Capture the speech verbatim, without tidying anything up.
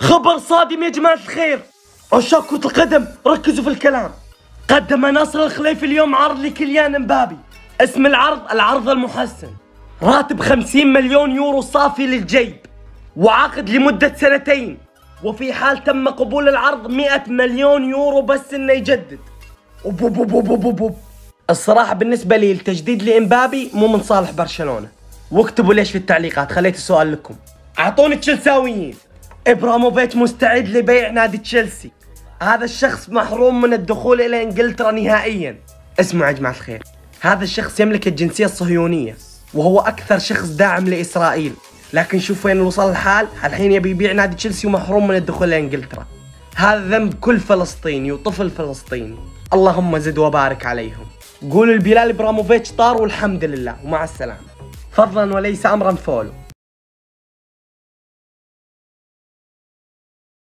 خبر صادم يا جماعة الخير، عشاق كرة القدم ركزوا في الكلام. قدم ناصر الخليفي اليوم عرض لكيليان امبابي، اسم العرض العرض المحسن، راتب خمسين مليون يورو صافي للجيب، وعقد لمدة سنتين، وفي حال تم قبول العرض مئة مليون يورو بس انه يجدد. أوب أوب أوب أوب أوب أوب. الصراحة بالنسبة لي التجديد لإمبابي مو من صالح برشلونة. واكتبوا ليش في التعليقات، خليت السؤال لكم. اعطوني تشيلساويين. ابراموفيتش مستعد لبيع نادي تشيلسي، هذا الشخص محروم من الدخول الى انجلترا نهائيا. اسمعوا يا جماعة الخير، هذا الشخص يملك الجنسية الصهيونية وهو اكثر شخص داعم لاسرائيل، لكن شوف وين وصل الحال، الحين يبي يبيع نادي تشيلسي ومحروم من الدخول الى انجلترا. هذا ذنب كل فلسطيني وطفل فلسطيني، اللهم زد وبارك عليهم. قولوا البلال ابراموفيتش طار والحمد لله ومع السلامة. فضلا وليس امرا فولو.